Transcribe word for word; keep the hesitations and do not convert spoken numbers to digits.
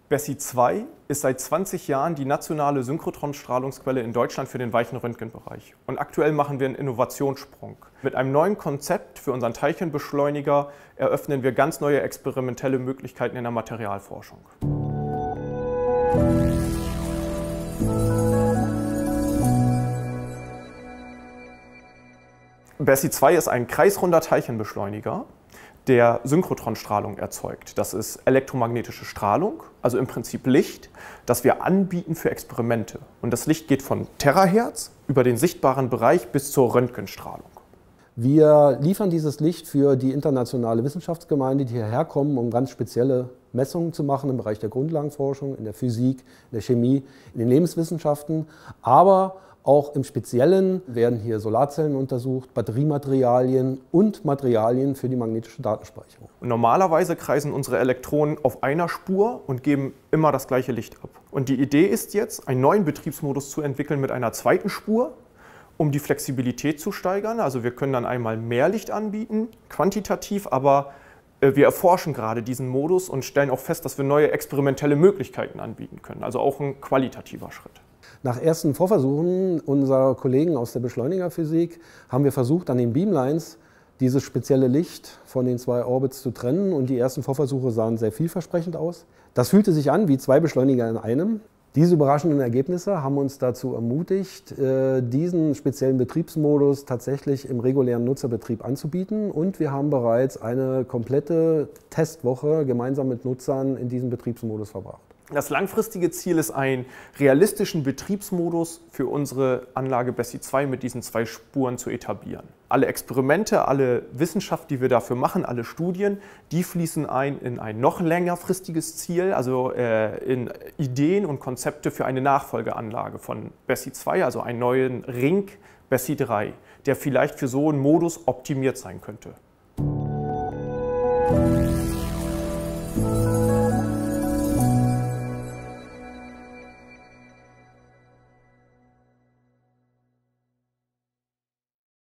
Bessi zwei ist seit zwanzig Jahren die nationale Synchrotron-Strahlungsquelle in Deutschland für den weichen Röntgenbereich. Und aktuell machen wir einen Innovationssprung. Mit einem neuen Konzept für unseren Teilchenbeschleuniger eröffnen wir ganz neue experimentelle Möglichkeiten in der Materialforschung. Bessi zwei ist ein kreisrunder Teilchenbeschleuniger, der Synchrotronstrahlung erzeugt. Das ist elektromagnetische Strahlung, also im Prinzip Licht, das wir anbieten für Experimente. Und das Licht geht von Terahertz über den sichtbaren Bereich bis zur Röntgenstrahlung. Wir liefern dieses Licht für die internationale Wissenschaftsgemeinde, die hierher kommen, um ganz spezielle Messungen zu machen im Bereich der Grundlagenforschung, in der Physik, in der Chemie, in den Lebenswissenschaften. Aber auch im Speziellen werden hier Solarzellen untersucht, Batteriematerialien und Materialien für die magnetische Datenspeicherung. Und normalerweise kreisen unsere Elektronen auf einer Spur und geben immer das gleiche Licht ab. Und die Idee ist jetzt, einen neuen Betriebsmodus zu entwickeln mit einer zweiten Spur, um die Flexibilität zu steigern. Also wir können dann einmal mehr Licht anbieten, quantitativ, aber wir erforschen gerade diesen Modus und stellen auch fest, dass wir neue experimentelle Möglichkeiten anbieten können. Also auch ein qualitativer Schritt. Nach ersten Vorversuchen unserer Kollegen aus der Beschleunigerphysik haben wir versucht, an den Beamlines dieses spezielle Licht von den zwei Orbits zu trennen, und die ersten Vorversuche sahen sehr vielversprechend aus. Das fühlte sich an wie zwei Beschleuniger in einem. Diese überraschenden Ergebnisse haben uns dazu ermutigt, diesen speziellen Betriebsmodus tatsächlich im regulären Nutzerbetrieb anzubieten, und wir haben bereits eine komplette Testwoche gemeinsam mit Nutzern in diesem Betriebsmodus verbracht. Das langfristige Ziel ist, einen realistischen Betriebsmodus für unsere Anlage Bessi zwei mit diesen zwei Spuren zu etablieren. Alle Experimente, alle Wissenschaft, die wir dafür machen, alle Studien, die fließen ein in ein noch längerfristiges Ziel, also äh, in Ideen und Konzepte für eine Nachfolgeanlage von Bessi zwei, also einen neuen Ring Bessi drei, der vielleicht für so einen Modus optimiert sein könnte.